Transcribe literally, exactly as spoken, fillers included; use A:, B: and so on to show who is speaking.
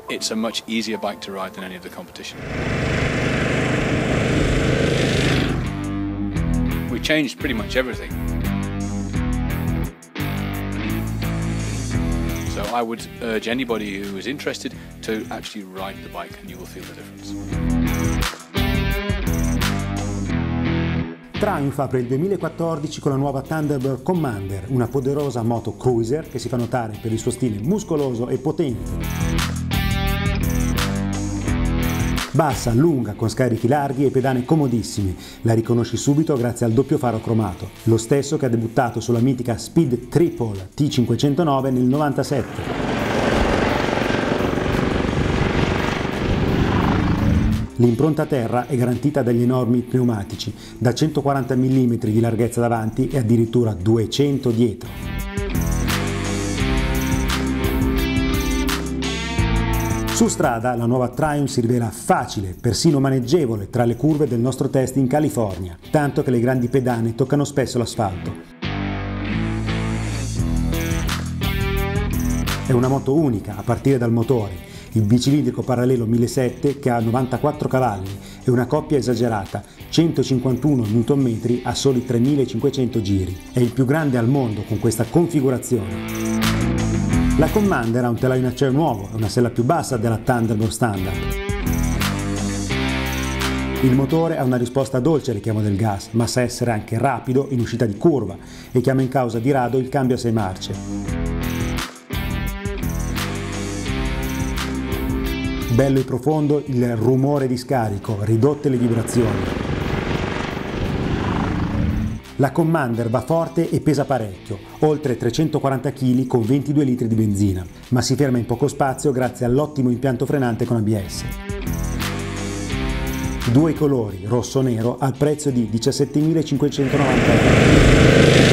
A: it's a much easier bike to ride than any of the competition. We changed pretty much everything. So I would urge anybody who is interested to actually ride the bike and you will feel the difference.
B: Triumph apre il duemilaquattordici con la nuova Thunderbird Commander, una poderosa moto cruiser che si fa notare per il suo stile muscoloso e potente. Bassa, lunga, con scarichi larghi e pedane comodissimi, la riconosci subito grazie al doppio faro cromato, lo stesso che ha debuttato sulla mitica Speed Triple T cinquecentonove nel novantasette. L'impronta a terra è garantita dagli enormi pneumatici, da centoquaranta millimetri di larghezza davanti e addirittura duecento dietro. Su strada la nuova Triumph si rivela facile, persino maneggevole tra le curve del nostro test in California, tanto che le grandi pedane toccano spesso l'asfalto. È una moto unica a partire dal motore, il bicilindrico parallelo millesettecento che ha novantaquattro cavalli e una coppia esagerata, centocinquantuno newton metri a soli tremilacinquecento giri. È il più grande al mondo con questa configurazione. La Commander ha un telaio in acciaio nuovo e una sella più bassa della Thunderbird standard. Il motore ha una risposta dolce al richiamo del gas, ma sa essere anche rapido in uscita di curva e chiama in causa di rado il cambio a sei marce. Bello e profondo il rumore di scarico, ridotte le vibrazioni. La Commander va forte e pesa parecchio, oltre trecentoquaranta chili con ventidue litri di benzina, ma si ferma in poco spazio grazie all'ottimo impianto frenante con A B S. Due colori, rosso e nero, al prezzo di diciassettemilacinquecentonovanta euro.